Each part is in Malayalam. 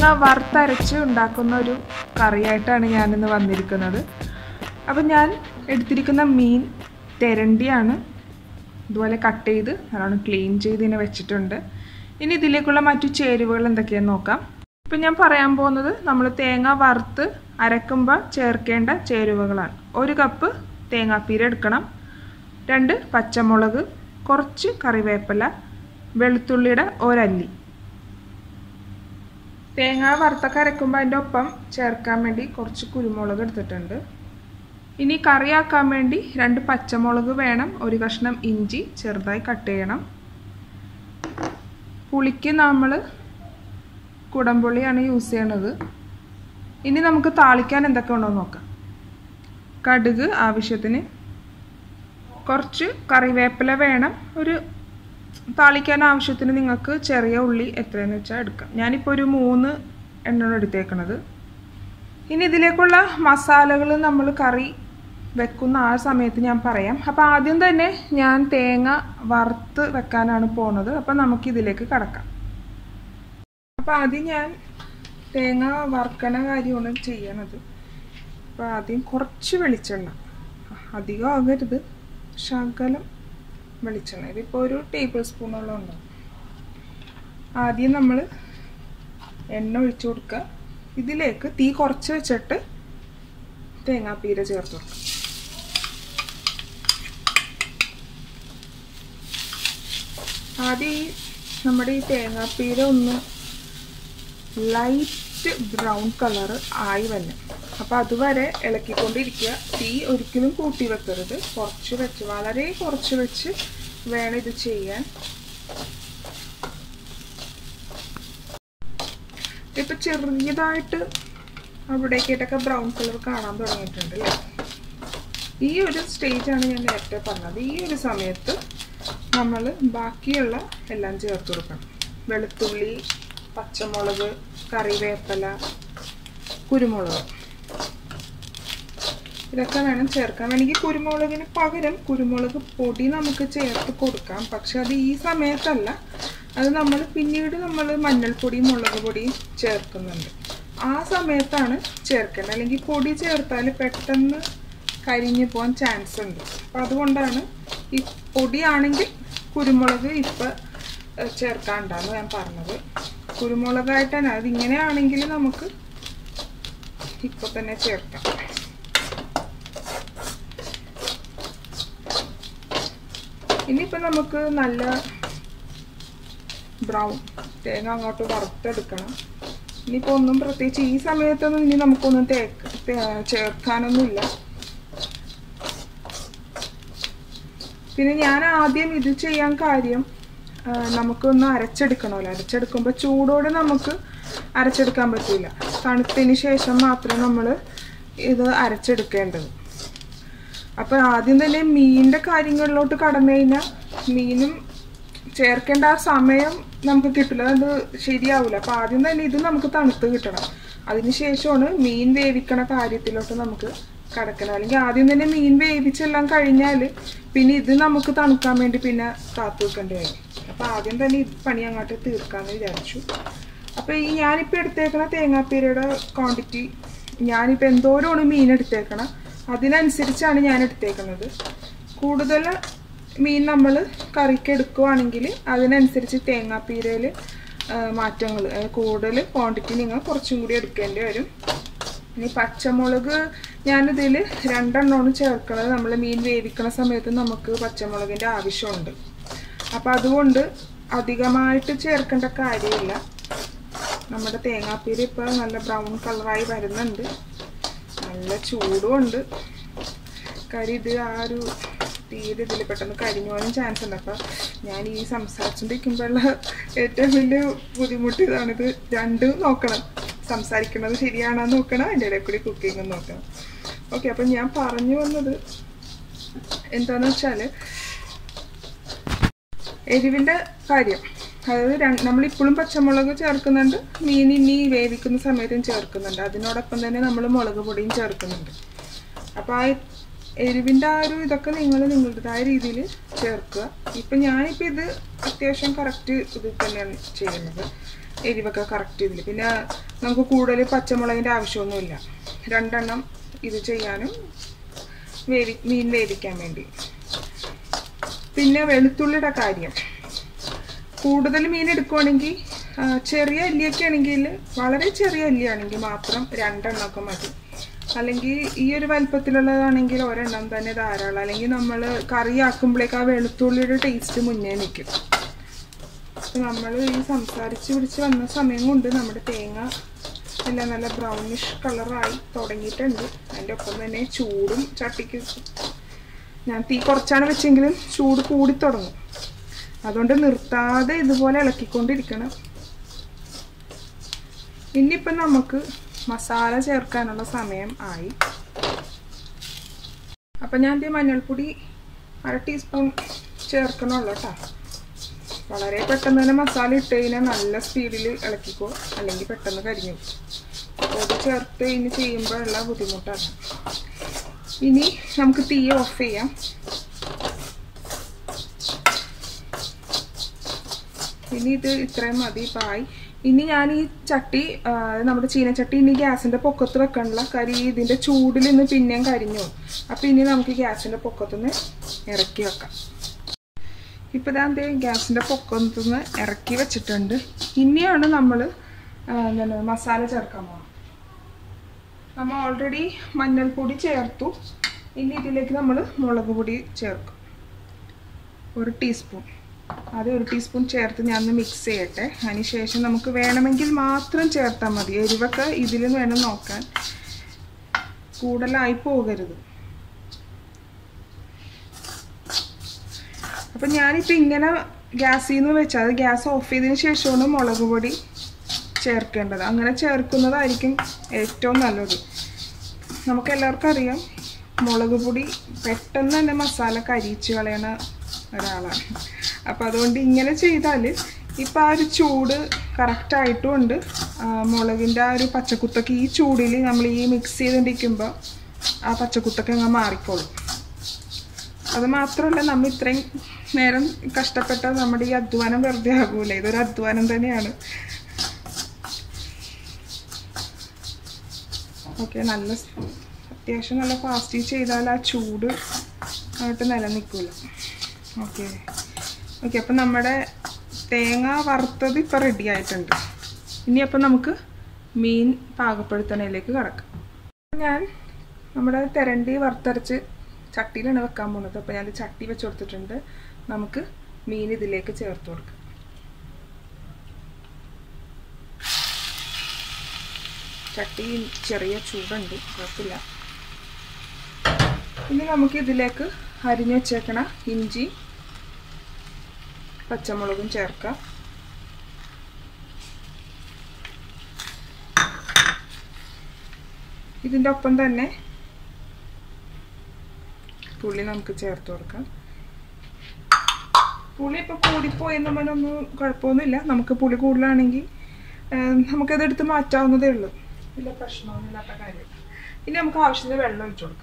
വറുത്തരച്ച് ഉണ്ടാക്കുന്ന ഒരു കറിയായിട്ടാണ് ഞാനിന്ന് വന്നിരിക്കുന്നത്. അപ്പം ഞാൻ എടുത്തിരിക്കുന്ന മീൻ തെരണ്ടിയാണ്. ഇതുപോലെ കട്ട് ചെയ്ത് നല്ലോണം ക്ലീൻ ചെയ്ത് ഇതിനെ വെച്ചിട്ടുണ്ട്. ഇനി ഇതിലേക്കുള്ള മറ്റു ചേരുവകൾ എന്തൊക്കെയാണെന്ന് നോക്കാം. ഇപ്പം ഞാൻ പറയാൻ പോകുന്നത് നമ്മൾ തേങ്ങ വറുത്ത് അരക്കുമ്പോൾ ചേർക്കേണ്ട ചേരുവകളാണ്. 1 കപ്പ് തേങ്ങാപ്പീര എടുക്കണം, 2 പച്ചമുളക്, കുറച്ച് കറിവേപ്പില, വെളുത്തുള്ളിയുടെ ഒരല്ലി. തേങ്ങ വറുത്തൊക്കെ അരക്കുമ്പോൾ അതിൻ്റെ ഒപ്പം ചേർക്കാൻ വേണ്ടി കുറച്ച് കുരുമുളക് എടുത്തിട്ടുണ്ട്. ഇനി കറിയാക്കാൻ വേണ്ടി 2 പച്ചമുളക് വേണം, 1 കഷ്ണം ഇഞ്ചി ചെറുതായി കട്ട് ചെയ്യണം. പുളിക്ക് നമ്മൾ കുടംപുളിയാണ് യൂസ് ചെയ്യണത്. ഇനി നമുക്ക് താളിക്കാൻ എന്തൊക്കെ ഉണ്ടോ നോക്കാം. കടുക് ആവശ്യത്തിന്, കുറച്ച് കറിവേപ്പില വേണം, ഒരു താളിക്കാൻ ആവശ്യത്തിന് നിങ്ങൾക്ക് ചെറിയ ഉള്ളി എത്രയെന്ന് വെച്ചാൽ എടുക്കാം. ഞാനിപ്പോൾ ഒരു 3 എണ്ണം എടുത്തേക്കണത്. ഇനി ഇതിലേക്കുള്ള മസാലകൾ നമ്മൾ കറി വെക്കുന്ന ആ സമയത്ത് ഞാൻ പറയാം. അപ്പോൾ ആദ്യം തന്നെ ഞാൻ തേങ്ങ വറുത്ത് വെക്കാനാണ് പോണത്. അപ്പം നമുക്കിതിലേക്ക് കടക്കാം. അപ്പോൾ ആദ്യം ഞാൻ തേങ്ങ വറുക്കണ കാര്യമാണ് ചെയ്യണത്. അപ്പോൾ ആദ്യം കുറച്ച് വെളിച്ചെണ്ണ, അധികം ആകരുത്, ശകലം വെളിച്ചെണ്ണ, ഇതിപ്പോൾ ഒരു ടേബിൾ സ്പൂണോളം ഉണ്ടാവും. ആദ്യം നമ്മൾ എണ്ണ ഒഴിച്ചു കൊടുക്കുക. ഇതിലേക്ക് തീ കുറച്ച് വെച്ചിട്ട് തേങ്ങാപ്പീര ചേർത്ത് കൊടുക്കുക. ആദ്യം നമ്മുടെ ഈ തേങ്ങാപ്പീര ഒന്ന് ലൈറ്റ് ബ്രൗൺ കളർ ആയി വരണം. അപ്പോൾ അതുവരെ ഇളക്കിക്കൊണ്ടിരിക്കുക. തീ ഒരിക്കലും കൂട്ടി വെക്കരുത്, കുറച്ച് വെച്ച്, വളരെ കുറച്ച് വെച്ച് വേണം ഇത് ചെയ്യാൻ. ഇപ്പം ചെറിയതായിട്ട് അവിടേക്കായിട്ടൊക്കെ ബ്രൗൺ കളർ കാണാൻ തുടങ്ങിയിട്ടുണ്ട് അല്ലേ? ഈ ഒരു സ്റ്റേജാണ് ഞാൻ നേരത്തെ പറഞ്ഞത്. ഈ ഒരു സമയത്ത് നമ്മൾ ബാക്കിയുള്ള എല്ലാം ചേർത്ത് കൊടുക്കണം. വെളുത്തുള്ളി, പച്ചമുളക്, കറിവേപ്പില, കുരുമുളക്, ഇതൊക്കെ വേണം ചേർക്കാൻ. വേണമെങ്കിൽ കുരുമുളകിന് പകരം കുരുമുളക് പൊടി നമുക്ക് ചേർത്ത് കൊടുക്കാം. പക്ഷെ അത് ഈ സമയത്തല്ല, അത് നമ്മൾ പിന്നീട് നമ്മൾ മഞ്ഞൾപ്പൊടിയും മുളക് പൊടിയും ചേർക്കുന്നുണ്ട്. ആ സമയത്താണ് ചേർക്കേണ്ടത്. അല്ലെങ്കിൽ പൊടി ചേർത്താൽ പെട്ടെന്ന് കരിഞ്ഞു പോകാൻ ചാൻസ് ഉണ്ട്. അപ്പം അതുകൊണ്ടാണ് ഈ പൊടിയാണെങ്കിൽ കുരുമുളക് ഇപ്പം ചേർക്കാണ്ടാന്ന് ഞാൻ പറഞ്ഞത്. കുരുമുളകായിട്ട് തന്നെ അതിങ്ങനെയാണെങ്കിൽ നമുക്ക് ഇപ്പം തന്നെ ചേർക്കാം. ഇനിയിപ്പോൾ നമുക്ക് നല്ല ബ്രൗൺ തേങ്ങ അങ്ങോട്ട് വറുത്തെടുക്കണം. ഇനിയിപ്പോൾ ഒന്നും പ്രത്യേകിച്ച് ഈ സമയത്തൊന്നും ഇനി നമുക്കൊന്നും ചേർക്കാനൊന്നുമില്ല. പിന്നെ ഞാൻ ആദ്യം ഇത് ചെയ്യാൻ കാര്യം, നമുക്കൊന്ന് അരച്ചെടുക്കണമല്ലോ. അരച്ചെടുക്കുമ്പോൾ ചൂടോടെ നമുക്ക് അരച്ചെടുക്കാൻ പറ്റില്ല. തണുത്തതിന് ശേഷം മാത്രമേ നമ്മൾ ഇത് അരച്ചെടുക്കേണ്ടത്. അപ്പോൾ ആദ്യം തന്നെ മീനിൻ്റെ കാര്യങ്ങളിലോട്ട് കടന്നു കഴിഞ്ഞാൽ മീനും ചേർക്കേണ്ട ആ സമയം നമുക്ക് കിട്ടില്ല, അത് ശരിയാവില്ല. അപ്പോൾ ആദ്യം തന്നെ ഇത് നമുക്ക് തണുത്ത് കിട്ടണം. അതിന് ശേഷമാണ് മീൻ വേവിക്കണ കാര്യത്തിലോട്ട് നമുക്ക് കടക്കണം. അല്ലെങ്കിൽ ആദ്യം തന്നെ മീൻ വേവിച്ചെല്ലാം കഴിഞ്ഞാൽ പിന്നെ ഇത് നമുക്ക് തണുക്കാൻ വേണ്ടി പിന്നെ കാത്തു വെക്കേണ്ടി വരും. അപ്പോൾ ആദ്യം തന്നെ ഈ പണി അങ്ങോട്ട് തീർക്കാമെന്ന് വിചാരിച്ചു. അപ്പോൾ ഈ ഞാനിപ്പോൾ എടുത്തേക്കണ തേങ്ങാപ്പീരയുടെ ക്വാണ്ടിറ്റി, ഞാനിപ്പോൾ എന്തോരമാണ് മീൻ എടുത്തേക്കണം അതിനനുസരിച്ചാണ് ഞാൻ എടുത്തേക്കുന്നത്. കൂടുതൽ മീൻ നമ്മൾ കറിക്ക് എടുക്കുകയാണെങ്കിൽ അതിനനുസരിച്ച് തേങ്ങാപ്പീരയിൽ മാറ്റങ്ങൾ, കൂടുതൽ ക്വാണ്ടിറ്റി നിങ്ങൾ കുറച്ചും കൂടി എടുക്കേണ്ടി വരും. ഇനി പച്ചമുളക് ഞാനിതിൽ 2 എണ്ണമാണ് ചേർക്കുന്നത്. നമ്മൾ മീൻ വേവിക്കുന്ന സമയത്ത് നമുക്ക് പച്ചമുളകിൻ്റെ ആവശ്യമുണ്ട്. അപ്പോൾ അതുകൊണ്ട് അധികമായിട്ട് ചേർക്കേണ്ട കാര്യമില്ല. നമ്മുടെ തേങ്ങാപ്പീര ഇപ്പോൾ നല്ല ബ്രൗൺ കളറായി വരുന്നുണ്ട്, നല്ല ചൂടുമുണ്ട്. ഇത് ആ ഒരു തീരെ ഇതിൽ പെട്ടെന്ന് കരിഞ്ഞു പോകാനും ചാൻസ് ഉണ്ട്. അപ്പോൾ ഞാൻ ഈ സംസാരിച്ചുകൊണ്ടിരിക്കുമ്പോഴുള്ള ഏറ്റവും വലിയ ബുദ്ധിമുട്ട് ഇതാണിത്. രണ്ടും നോക്കണം, സംസാരിക്കുന്നത് ശരിയാണെന്ന് നോക്കണം, അതിൻ്റെ ഇടയിൽ കൂടി കുക്കിങ്ങും നോക്കണം. ഓക്കെ, അപ്പം ഞാൻ പറഞ്ഞു വന്നത് എന്താണെന്ന് വെച്ചാൽ എരിവിൻ്റെ കാര്യം. അതായത് നമ്മളിപ്പോഴും പച്ചമുളക് ചേർക്കുന്നുണ്ട്, മീൻ ഇനി വേവിക്കുന്ന സമയത്തും ചേർക്കുന്നുണ്ട്, അതിനോടൊപ്പം തന്നെ നമ്മൾ മുളക് പൊടിയും ചേർക്കുന്നുണ്ട്. അപ്പോൾ ആ എരിവിൻ്റെ ആ ഒരു ഇതൊക്കെ നിങ്ങൾ നിങ്ങളുടേതായ രീതിയിൽ ചേർക്കുക. ഇപ്പം ഞാനിപ്പോൾ ഇത് അത്യാവശ്യം കറക്റ്റ് ഇതിൽ തന്നെയാണ് ചെയ്യുന്നത്. എരിവൊക്കെ കറക്റ്റ് ഇതിൽ. പിന്നെ നമുക്ക് കൂടുതൽ പച്ചമുളകിൻ്റെ ആവശ്യമൊന്നുമില്ല. 2 എണ്ണം ഇത് ചെയ്യാനും മീൻ വേവിക്കാൻ വേണ്ടി. പിന്നെ വെളുത്തുള്ളിയുടെ കാര്യം, കൂടുതൽ മീൻ എടുക്കുവാണെങ്കിൽ ചെറിയ അല്ലിയൊക്കെ ആണെങ്കിൽ, വളരെ ചെറിയ അല്ലിയാണെങ്കിൽ മാത്രം 2 എണ്ണമൊക്കെ മതി. അല്ലെങ്കിൽ ഈ ഒരു വലിപ്പത്തിലുള്ളതാണെങ്കിൽ 1 എണ്ണം തന്നെ ധാരാളം. അല്ലെങ്കിൽ നമ്മൾ കറിയാക്കുമ്പോഴേക്ക് ആ വെളുത്തുള്ളിയുടെ ടേസ്റ്റ് മുന്നേ നിൽക്കും. അപ്പോൾ നമ്മൾ ഈ സംസാരിച്ച് പിടിച്ച് വന്ന സമയം കൊണ്ട് നമ്മുടെ തേങ്ങ എല്ലാം നല്ല ബ്രൗണിഷ് കളറായി തുടങ്ങിയിട്ടുണ്ട്. അതിൻ്റെ ഒപ്പം തന്നെ ചൂടും ചട്ടിക്ക്, ഞാൻ തീ കുറച്ചാണ് വെച്ചെങ്കിലും ചൂട് കൂടി തുടങ്ങും. അതുകൊണ്ട് നിർത്താതെ ഇതുപോലെ ഇളക്കിക്കൊണ്ടിരിക്കണം. ഇനിയിപ്പം നമുക്ക് മസാല ചേർക്കാനുള്ള സമയം ആയി. അപ്പം ഞാൻ മഞ്ഞൾപ്പൊടി 1/2 ടീസ്പൂൺ ചേർക്കണമല്ലോ കേട്ടോ. വളരെ പെട്ടെന്ന് തന്നെ മസാല ഇട്ട് കഴിഞ്ഞാൽ നല്ല സ്പീഡിൽ ഇളക്കിക്കോ, അല്ലെങ്കിൽ പെട്ടെന്ന് കരിഞ്ഞു. അപ്പോൾ അത് ചേർത്ത് ഇനി ചെയ്യുമ്പോഴുള്ള ബുദ്ധിമുട്ടാണ്. ഇനി നമുക്ക് തീ ഓഫ് ചെയ്യാം. ഇനി ഇത് ഇത്രയും മതി പായി. ഇനി ഞാൻ ഈ ചട്ടി, നമ്മുടെ ചീനച്ചട്ടി ഇനി ഗ്യാസിൻ്റെ പൊക്കത്ത് വെക്കണില്ല. ഇതിൻ്റെ ചൂടിൽ നിന്ന് പിന്നെയും കരിഞ്ഞു. അപ്പോൾ ഇനി നമുക്ക് ഗ്യാസിൻ്റെ പൊക്കത്തുനിന്ന് ഇറക്കി വെക്കാം. ഇപ്പോൾ ഇതാ ഗ്യാസിൻ്റെ പൊക്കത്തുനിന്ന് ഇറക്കി വെച്ചിട്ടുണ്ട്. ഇനിയാണ് നമ്മൾ മസാല ചേർക്കാൻ പോകുന്നത്. നമ്മൾ ഓൾറെഡി മഞ്ഞൾപ്പൊടി ചേർത്തു. ഇനി ഇതിലേക്ക് നമ്മൾ മുളക് പൊടി ചേർക്കും. 1 ടീസ്പൂൺ. അത് 1 ടീസ്പൂൺ ചേർത്ത് ഞാൻ ഒന്ന് മിക്സ് ചെയ്യട്ടെ. അതിനുശേഷം നമുക്ക് വേണമെങ്കിൽ മാത്രം ചേർത്താൽ മതി. എരിവൊക്കെ ഇതിൽ വേണം നോക്കാൻ, കൂടുതലായി പോകരുത്. അപ്പം ഞാനിപ്പോൾ ഇങ്ങനെ ഗ്യാസിൽ നിന്ന് വെച്ചാൽ, അത് ഗ്യാസ് ഓഫ് ചെയ്തതിന് ശേഷമാണ് മുളക് പൊടി ചേർക്കേണ്ടത്. അങ്ങനെ ചേർക്കുന്നതായിരിക്കും ഏറ്റവും നല്ലത്. നമുക്കെല്ലാവർക്കും അറിയാം, മുളക് പൊടി പെട്ടെന്ന് തന്നെ മസാല കരിയിച്ച് കളയണ ഒരാളാണ്. അപ്പം അതുകൊണ്ട് ഇങ്ങനെ ചെയ്താൽ ഇപ്പം ആ ഒരു ചൂട് കറക്റ്റായിട്ടുമുണ്ട്. മുളകിൻ്റെ ആ ഒരു പച്ചക്കുത്തൊക്കെ ഈ ചൂടിൽ നമ്മൾ ഈ മിക്സ് ചെയ്തുകൊണ്ടിരിക്കുമ്പോൾ ആ പച്ചക്കുത്തൊക്കെ അങ്ങ് മാറിക്കോളും. അത് മാത്രമല്ല, നമ്മൾ ഇത്രയും നേരം കഷ്ടപ്പെട്ട നമ്മുടെ ഈ അധ്വാനം വെറുതെ ആകൂല. ഇതൊരു അധ്വാനം തന്നെയാണ്. ഓക്കെ, അത്യാവശ്യം നല്ല ഫാസ്റ്റ് ചെയ്താൽ ആ ചൂട് ആയിട്ട് നിലനിൽക്കില്ല. ഓക്കെ, അപ്പം നമ്മുടെ തേങ്ങ വറുത്തത് ഇപ്പം റെഡി ആയിട്ടുണ്ട്. ഇനി അപ്പം നമുക്ക് മീൻ പാകപ്പെടുത്തണയിലേക്ക് കിടക്കാം. ഞാൻ നമ്മുടെ തിരണ്ടി വറുത്തരച്ച് ചട്ടിയിലാണ് വെക്കാൻ പോകുന്നത്. അപ്പോൾ ഞാൻ ചട്ടി വെച്ച് കൊടുത്തിട്ടുണ്ട്. നമുക്ക് മീൻ ഇതിലേക്ക് ചേർത്ത് കൊടുക്കാം. ചട്ടി ചെറിയ ചൂടുണ്ട്, കുഴപ്പമില്ല. ഇനി നമുക്ക് ഇതിലേക്ക് അരിഞ്ഞു വെച്ചേക്കണ ഇഞ്ചി പച്ചമുളകും ചേർക്കാം. ഇതിൻ്റെ ഒപ്പം തന്നെ പുളി നമുക്ക് ചേർത്ത് കൊടുക്കാം. പുളി ഇപ്പോൾ കൂടിപ്പോയെന്ന് പറഞ്ഞൊന്നും കുഴപ്പമൊന്നുമില്ല. നമുക്ക് പുളി കൂടുതലാണെങ്കിൽ നമുക്കതെടുത്ത് മാറ്റാവുന്നതേ ഉള്ളൂ. ഇല്ല, പ്രശ്നമൊന്നുമില്ലാത്ത കാര്യം. ഇനി നമുക്ക് ആവശ്യത്തിന് വെള്ളം ഒഴിച്ചു കൊടുക്കാം.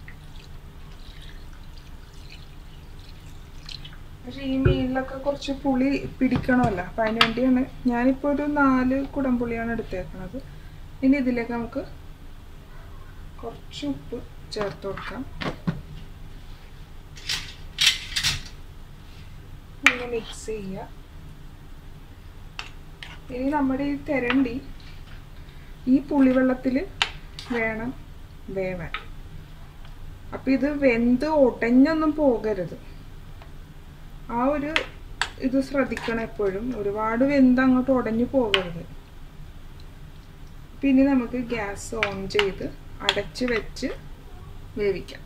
പക്ഷെ ഈ മീനിലൊക്കെ കുറച്ച് പുളി പിടിക്കണമല്ലോ, അപ്പം അതിന് വേണ്ടിയാണ് ഞാനിപ്പോൾ ഒരു 4 കുടംപുളിയാണ് എടുത്തേക്കുന്നത്. ഇനി ഇതിലേക്ക് നമുക്ക് കുറച്ച് ഉപ്പ് ചേർത്ത് കൊടുക്കാം. ഒന്ന് മിക്സ് ചെയ്യുക. ഇനി നമ്മുടെ ഈ തിരണ്ടി ഈ പുളിവെള്ളത്തിൽ വേണം വേവാൻ. അപ്പം ഇത് വെന്ത് ഒടഞ്ഞൊന്നും പോകരുത്. ആ ഒരു ഇത് ശ്രദ്ധിക്കണം എപ്പോഴും. ഒരുപാട് വെന്ത് അങ്ങോട്ട് ഉടഞ്ഞു പോകരുത്. പിന്നെ നമുക്ക് ഗ്യാസ് ഓൺ ചെയ്ത് അടച്ച് വെച്ച് വേവിക്കാം.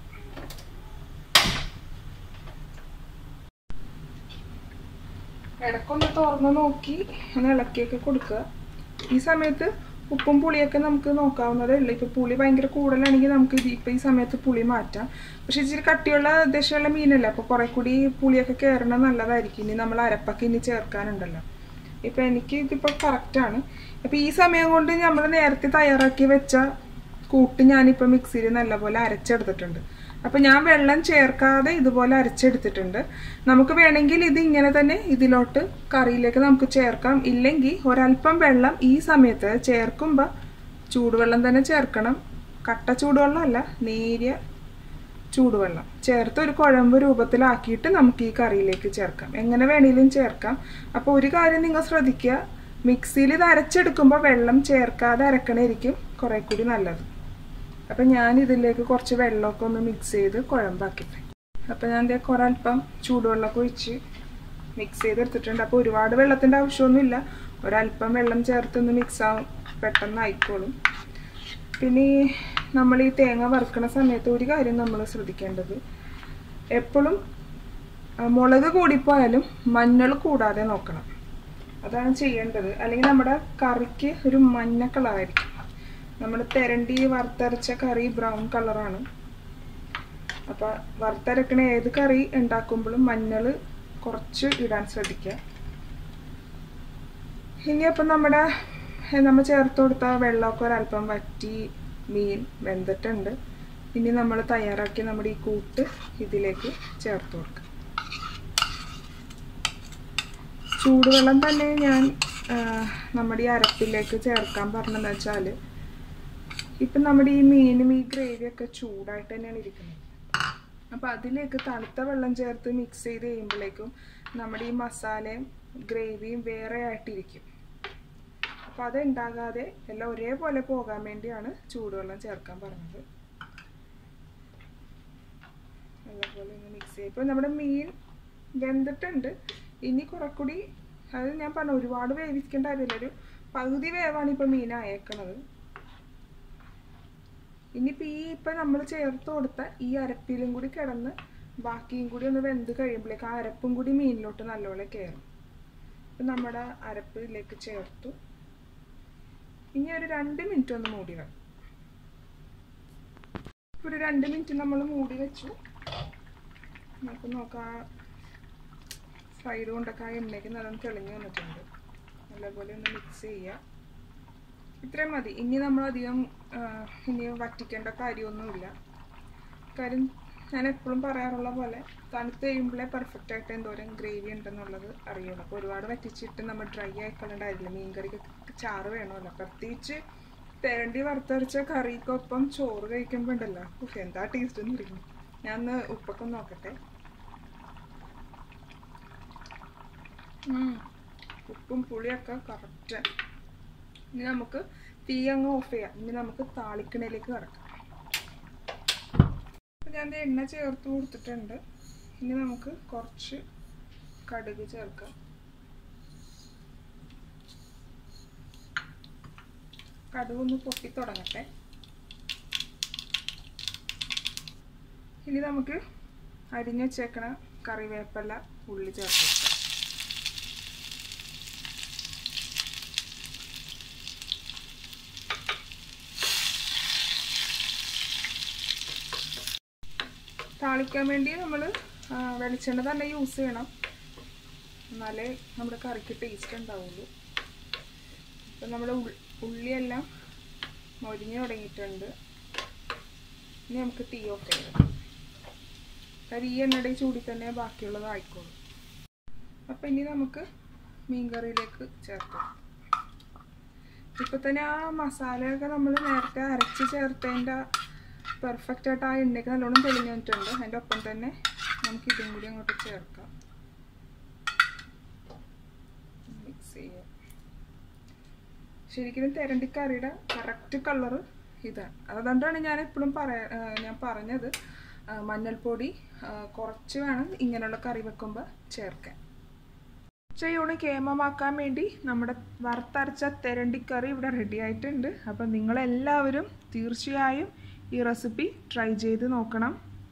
ഇടയ്ക്കൊന്ന് തുറന്ന് നോക്കി ഒന്ന് ഇളക്കിയൊക്കെ കൊടുക്കുക. ഈ സമയത്ത് ഉപ്പും പുളിയൊക്കെ നമുക്ക് നോക്കാവുന്നതേ ഉള്ളൂ. ഇപ്പോൾ പുളി ഭയങ്കര കൂടുതലാണെങ്കിൽ നമുക്ക് ഇപ്പോൾ ഈ സമയത്ത് പുളി മാറ്റാം. പക്ഷെ ഇച്ചിരി കട്ടിയുള്ള ദേശമുള്ള മീനല്ല, അപ്പോൾ കുറേ കൂടി പുളിയൊക്കെ കയറണം നല്ലതായിരിക്കും. ഇനി നമ്മൾ അരപ്പൊക്കെ ഇനി ചേർക്കാനുണ്ടല്ലോ. ഇപ്പോൾ എനിക്ക് ഇതിപ്പോൾ കറക്റ്റാണ്. അപ്പോൾ ഈ സമയം കൊണ്ട് നമ്മൾ നേരത്തെ തയ്യാറാക്കി വെച്ച കൂട്ട് ഞാനിപ്പോൾ മിക്സിയിൽ നല്ലപോലെ അരച്ചെടുത്തിട്ടുണ്ട്. അപ്പോൾ ഞാൻ വെള്ളം ചേർക്കാതെ ഇതുപോലെ അരച്ചെടുത്തിട്ടുണ്ട്. നമുക്ക് വേണമെങ്കിൽ ഇത് ഇങ്ങനെ തന്നെ ഇതിലോട്ട് കറിയിലേക്ക് നമുക്ക് ചേർക്കാം. ഇല്ലെങ്കിൽ ഒരല്പം വെള്ളം ഈ സമയത്ത് ചേർക്കുമ്പോൾ ചൂടുവെള്ളം തന്നെ ചേർക്കണം. കട്ട ചൂടുവെള്ളം അല്ല, നേരിയ ചൂടുവെള്ളം ചേർത്ത് ഒരു കുഴമ്പ് രൂപത്തിലാക്കിയിട്ട് നമുക്ക് ഈ കറിയിലേക്ക് ചേർക്കാം. എങ്ങനെ വേണമെങ്കിലും ചേർക്കാം. അപ്പോൾ ഒരു കാര്യം നിങ്ങൾ ശ്രദ്ധിക്കുക, മിക്സിയിൽ ഇത് അരച്ചെടുക്കുമ്പോൾ വെള്ളം ചേർക്കാതെ അരക്കണമായിരിക്കും കുറേ കൂടി നല്ലത്. അപ്പം ഞാൻ ഇതിലേക്ക് കുറച്ച് വെള്ളമൊക്കെ ഒന്ന് മിക്സ് ചെയ്ത് കുഴമ്പാക്കിട്ടെ. അപ്പം ഞാൻ ഇതേ ഒരല്പം ചൂടുവെള്ളമൊക്കെ ഒഴിച്ച് മിക്സ് ചെയ്തെടുത്തിട്ടുണ്ട്. അപ്പോൾ ഒരുപാട് വെള്ളത്തിൻ്റെ ആവശ്യമൊന്നുമില്ല, ഒരല്പം വെള്ളം ചേർത്തൊന്ന് മിക്സ് ആവും, പെട്ടെന്ന് ആയിക്കോളും. പിന്നെ നമ്മൾ ഈ തേങ്ങ വറുക്കണ സമയത്ത് ഒരു കാര്യം നമ്മൾ ശ്രദ്ധിക്കേണ്ടത്, എപ്പോഴും മുളക് കൂടിപ്പോയാലും മഞ്ഞൾ കൂടാതെ നോക്കണം. അതാണ് ചെയ്യേണ്ടത്. അല്ലെങ്കിൽ നമ്മുടെ കറിക്ക് ഒരു മഞ്ഞ കളറായിരിക്കും. നമ്മൾ തെരണ്ടി വറുത്തരച്ച കറി ബ്രൗൺ കളറാണ്. അപ്പോൾ വറുത്തരക്കണ ഏത് കറി ഉണ്ടാക്കുമ്പോഴും മഞ്ഞൾ കുറച്ച് ഇടാൻ ശ്രദ്ധിക്കുക. ഇനി അപ്പം നമ്മൾ ചേർത്ത് കൊടുത്ത വെള്ളമൊക്കെ ഒരല്പം വറ്റി മീൻ വെന്തിട്ടുണ്ട്. ഇനി നമ്മൾ തയ്യാറാക്കി നമ്മുടെ ഈ കൂട്ട് ഇതിലേക്ക് ചേർത്ത് കൊടുക്കുക. ചൂടുവെള്ളം തന്നെ ഞാൻ നമ്മുടെ ഈ അരപ്പിലേക്ക് ചേർക്കാൻ പറഞ്ഞതെന്ന് വെച്ചാൽ, ഇപ്പം നമ്മുടെ ഈ മീനും ഈ ഗ്രേവിയൊക്കെ ചൂടായിട്ട് തന്നെയാണ് ഇരിക്കുന്നത്. അപ്പോൾ അതിലേക്ക് തണുത്ത വെള്ളം ചേർത്ത് മിക്സ് ചെയ്ത് കഴിയുമ്പോഴേക്കും നമ്മുടെ ഈ മസാലയും ഗ്രേവിയും വേറെ ആയിട്ടിരിക്കും. അപ്പോൾ അതുണ്ടാകാതെ എല്ലാം ഒരേപോലെ പോകാൻ വേണ്ടിയാണ് ചൂടുവെള്ളം ചേർക്കാൻ പറഞ്ഞത്. നല്ലപോലെ ഒന്ന് മിക്സ് ചെയ്യും. ഇപ്പോൾ നമ്മുടെ മീൻ വെന്തിട്ടുണ്ട്. ഇനി കുറേക്കൂടി, അത് ഞാൻ പറഞ്ഞു ഒരുപാട് വേവിക്കേണ്ട കാര്യമില്ല, ഒരു പകുതി വേവാണ് ഇപ്പോൾ മീൻ അയക്കണത്. ഇനിയിപ്പോൾ ഇപ്പം നമ്മൾ ചേർത്ത് കൊടുത്ത ഈ അരപ്പിലും കൂടി കിടന്ന് ബാക്കിയും കൂടി ഒന്ന് വെന്ത് കഴിയുമ്പോഴേക്ക് ആ അരപ്പും കൂടി മീനിലോട്ട് നല്ലപോലെ കയറും. ഇപ്പം നമ്മുടെ അരപ്പിലേക്ക് ചേർത്തു. ഇനി ഒരു 2 മിനിറ്റ് ഒന്ന് മൂടി വെക്കാം. ഒരു 2 മിനിറ്റ് നമ്മൾ മൂടി വെച്ചു. നമുക്ക് നോക്കാം, സൈഡ് കൊണ്ടൊക്കെ ആ എണ്ണയ്ക്ക് നല്ലോണം തെളിഞ്ഞ് വന്നിട്ടുണ്ട്. നല്ലപോലെ ഒന്ന് മിക്സ് ചെയ്യുക. ഇത്രയും മതി. ഇനി നമ്മളധികം ഇനി വറ്റിക്കേണ്ട കാര്യമൊന്നുമില്ല. കാര്യം ഞാൻ എപ്പോഴും പറയാറുള്ള പോലെ തണുത്ത് കഴിയുമ്പോഴേ പെർഫെക്റ്റായിട്ട് എന്തോരം ഗ്രേവി ഉണ്ടെന്നുള്ളത് അറിയുള്ളൂ. അപ്പോൾ ഒരുപാട് വറ്റിച്ചിട്ട് നമ്മൾ ഡ്രൈ ആയിക്കൊള്ളണ്ടായില്ല. മീൻകറിക്ക് ചാറ് വേണമല്ലോ. പ്രത്യേകിച്ച് തേണ്ടി വറുത്തരച്ച കറിക്കൊപ്പം ചോറ് കഴിക്കുമ്പോൾ ഉണ്ടല്ലോ, എന്താ ടേസ്റ്റ് എന്ന് ഇരിക്കും. ഞാൻ ഒന്ന് ഉപ്പൊക്കെ നോക്കട്ടെ. ഉപ്പും പുളിയൊക്കെ കറക്റ്റ്. ഇനി നമുക്ക് തീ അങ്ങ് ഓഫ് ചെയ്യാം. ഇനി നമുക്ക് താളിക്കണയിലേക്ക് കിടക്കാം. അപ്പം ഞാൻ എണ്ണ ചേർത്ത് കൊടുത്തിട്ടുണ്ട്. ഇനി നമുക്ക് കുറച്ച് കടുക് ചേർക്കാം. കടുക് ഒന്ന് പൊട്ടി തുടങ്ങട്ടെ. ഇനി നമുക്ക് അരിഞ്ഞു വെച്ചേക്കണ കറിവേപ്പില ഉള്ളി ചേർത്ത് കൊടുക്കാം. താളിക്കാൻ വേണ്ടി നമ്മൾ വെളിച്ചെണ്ണ തന്നെ യൂസ് ചെയ്യണം, എന്നാലേ നമ്മുടെ കറിക്ക് ടേസ്റ്റ് ഉണ്ടാവുള്ളൂ. ഇപ്പം നമ്മുടെ ഉള്ളിയെല്ലാം മൊരിഞ്ഞ് തുടങ്ങിയിട്ടുണ്ട്. ഇനി നമുക്ക് തീ ഓഫ് ചെയ്യാം. കാര്യം ഈ എണ്ണയുടെ ചൂടിൽ തന്നെ ബാക്കിയുള്ളത് ആയിക്കോളും. അപ്പം ഇനി നമുക്ക് മീൻകറിയിലേക്ക് ചേർക്കാം. ഇപ്പം തന്നെ ആ മസാലയൊക്കെ നമ്മൾ നേരത്തെ അരച്ച് ചേർത്തതിൻ്റെ പെർഫെക്റ്റായിട്ട് ആ എണ്ണയ്ക്ക് നല്ലോണം തെളിഞ്ഞ് വന്നിട്ടുണ്ട്. അതിൻ്റെ ഒപ്പം തന്നെ നമുക്ക് ഇതും കൂടി അങ്ങോട്ട് ചേർക്കാം. മിക്സ് ചെയ്യാം. ശരിക്കും തെരണ്ടിക്കറിയുടെ കറക്റ്റ് കളറ് ഇതാണ്. അതുകൊണ്ടാണ് ഞാൻ എപ്പോഴും ഞാൻ പറഞ്ഞത് മഞ്ഞൾപ്പൊടി കുറച്ച് വേണം ഇങ്ങനെയുള്ള കറി വെക്കുമ്പോൾ ചേർക്കാൻ. ഉച്ചയൂണ് കേമമാക്കാൻ വേണ്ടി നമ്മുടെ വറുത്തരച്ച തെരണ്ടിക്കറി ഇവിടെ റെഡി ആയിട്ടുണ്ട്. അപ്പം നിങ്ങളെല്ലാവരും തീർച്ചയായും ഈ റെസിപ്പി ട്രൈ ചെയ്ത് നോക്കണം.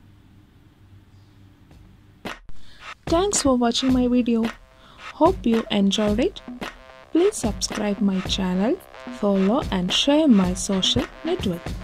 Thanks for watching my video. Hope you enjoyed it. Please subscribe my channel, follow and share my social network.